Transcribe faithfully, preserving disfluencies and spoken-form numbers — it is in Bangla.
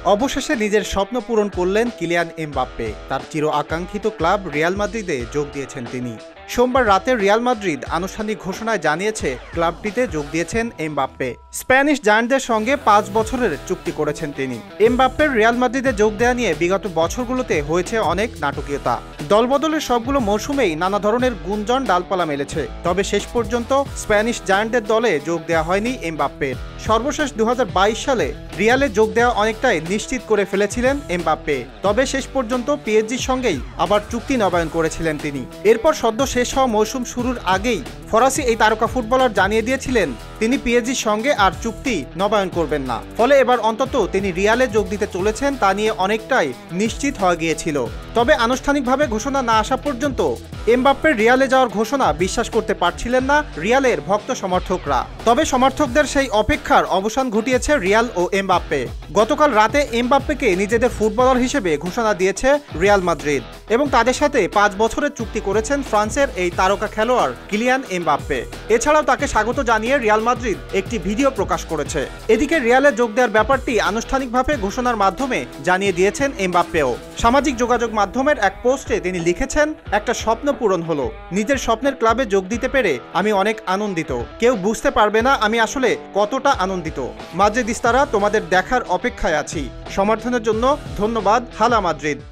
অবশেষে নিজের স্বপ্ন পূরণ করলেন কিলিয়ান এমবাপ্পে। তার চির আকাঙ্ক্ষিত ক্লাব রিয়াল মাদ্রিদে যোগ দিয়েছেন তিনি। সোমবার রাতে রিয়াল মাদ্রিদ আনুষ্ঠানিক ঘোষণায় জানিয়েছে ক্লাবটিতে যোগ দিয়েছেন এমবাপ্পে। স্প্যানিশ জায়ান্টদের সঙ্গে পাঁচ বছরের চুক্তি করেছেন তিনি। এমবাপ্পের রিয়াল মাদ্রিদে যোগ দেওয়া নিয়ে বিগত বছরগুলোতে হয়েছে অনেক নাটকীয়তা। দলবদলের সবগুলো মৌসুমেই নানা ধরনের গুঞ্জন ডালপালা মেলেছে, তবে শেষ পর্যন্ত স্প্যানিশ জায়ান্টদের দলে যোগ দেওয়া হয়নি এমবাপ্পের। সর্বশেষ দু হাজার বাইশ সালে রিয়ালে যোগ দেওয়া অনেকটাই নিশ্চিত করে ফেলেছিলেন এমবাপ্পে, তবে শেষ পর্যন্ত পিএসজির সঙ্গেই আবার চুক্তি নবায়ন করেছিলেন তিনি। এরপর সদ্য শেষ হওয়া মৌসুম শুরুর আগেই ফরাসি এই তারকা ফুটবলার জানিয়ে দিয়েছিলেন তিনি পিএসজির সঙ্গে আর চুক্তি নবায়ন করবেন না। ফলে এবার অন্তত তিনি রিয়ালে যোগ দিতে চলেছেন তা নিয়ে অনেকটাই নিশ্চিত হয়ে গিয়েছিল। তবে আনুষ্ঠানিকভাবে ঘোষণা না আসা পর্যন্ত এমবাপ্পের রিয়ালে যাওয়ার ঘোষণা বিশ্বাস করতে পারছিলেন না রিয়ালের ভক্ত সমর্থকরা। তবে সমর্থকদের সেই অপেক্ষার অবসান ঘটিয়েছে রিয়াল ও এমবাপ্পে। গতকাল রাতে এমবাপ্পেকে নিজেদের ফুটবলার হিসেবে ঘোষণা দিয়েছে রিয়াল মাদ্রিদ এবং তাদের সাথে পাঁচ বছরের চুক্তি করেছেন ফ্রান্সের এই তারকা খেলোয়াড় কিলিয়ান এমবাপ্পে। এছাড়াও তাকে স্বাগত জানিয়ে রিয়াল মাদ্রিদ একটি ভিডিও প্রকাশ করেছে। এদিকে রিয়ালে যোগ দেওয়ার ব্যাপারটি আনুষ্ঠানিকভাবে ঘোষণার মাধ্যমে জানিয়ে দিয়েছেন এমবাপ্পেও। সামাজিক যোগাযোগ মাধ্যমের এক পোস্টে তিনি লিখেছেন, একটা স্বপ্ন পূরণ হলো, নিজের স্বপ্নের ক্লাবে যোগ দিতে পেরে আমি অনেক আনন্দিত। কেউ বুঝতে পারবে না আমি আসলে কতটা আনন্দিত। মাদ্রিদিস্তারা, তোমাদের দেখার অপেক্ষায় আছি। সমর্থনের জন্য ধন্যবাদ। হালা মাদ্রিদ।